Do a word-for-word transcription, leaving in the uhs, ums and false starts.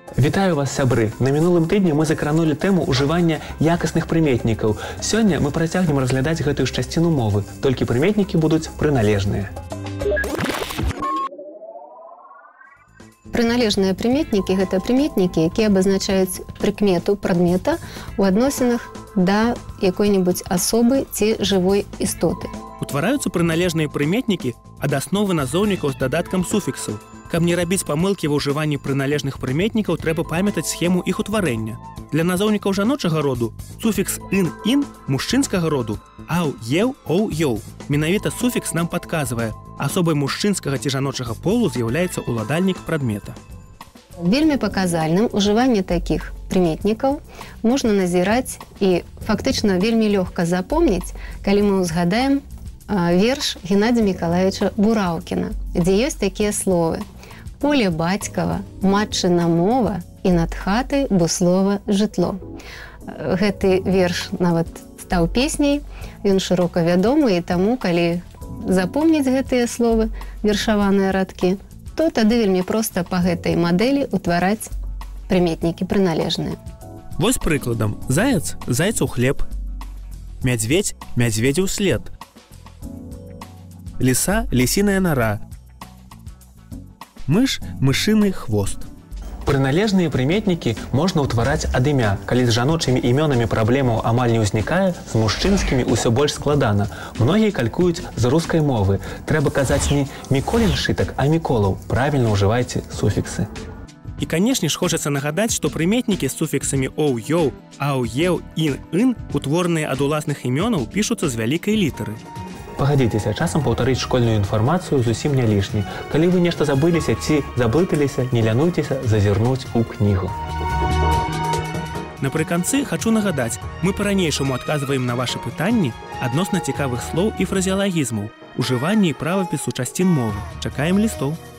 Вітаю вас, сябры! На мінулым тыдні мы закранулі тэму ўжывання якасных прыметнікаў. Сёння мы працягнем разглядаць гэтую ж часціну мовы, толькі прыметнікі будуць прыналежныя. Прыналежныя прыметнікі – гэта прыметнікі, якія абазначаюць прыкмету прадмета ў адносінах да якой-небудзь асобы ці жывой істоты. Утвараюцца прыналежныя прыметнікі ад асновы назоўнікаў з дадаткам суфіксаў. Каб не рабіць памылкі ва ўжыванні прыналежных прыметнікаў, трэба памятаць схему іх утварэння. Для назоўнікаў жаночага роду суфікс «ин-ин» мужчынскага роду «ау», «еў», «оў», «ёў». Менавіта суфікс нам падказвае, асобай мужчынскага ці жаночага полу з'яўляецца ўладальнік прадмета. Вельмі паказальным ужыванне такіх прыметнікаў можна назіраць і фактычна вельмі лёгка запомніць, калі мы ўзгадаем верш Геннадзія Мікалаевіча Бураўкіна, дзе ёсць такія словы: «Поле бацькава, матчына мова і над хатай буслова жытло». Гэты верш нават стаў песняй, ён шырока вядомы, і таму, калі запомніць гэтыя словы, вершаваныя радкі, то тады вельмі проста па гэтай мадэлі ўтвараць прыметнікі прыналежныя. Вось прыкладам. Заяц – зайцу хлеб. Мядзведзь – мядзведзю след. Ліса – лісіная нара. Мыш – мышыны хвост. Прыналежныя прыметнікі можна ўтвараць ад імя. Калі з жаночымі імёнамі праблемаў амаль не ўзнікае, з мужчынскімі ўсё больш складана. Многія калькуюць з рускай мовы. Трэба казаць не «Міколін шытак», а «Міколаў». Правільна ўжывайце суфіксы. І, канешне ж, хочацца нагадаць, што прыметнікі з суфіксамі «оў», «ёў», «ау», «еў», «ін», «ын», утвораныя ад уласных імёнаў, пішуцца з вялікай літары. Пагадзіцеся, часам паўтарыць школьную інфармацыю зусім не лішні. Калі вы нешта забыліся ці заблыталіся, не лянуйцеся зазірнуць у кнігу. Напрыканцы хачу нагадаць, мы па-ранейшаму адказваем на вашы пытанні адносна цікавых слоў і фразеалагізмаў, ужыванні і правапісу часцін мовы. Чакаем лістоў.